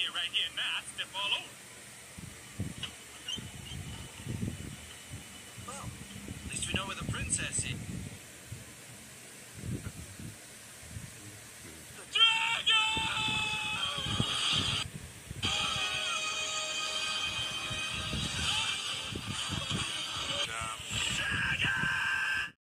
right here now, I'd step all over. Well, at least we know where the princess is.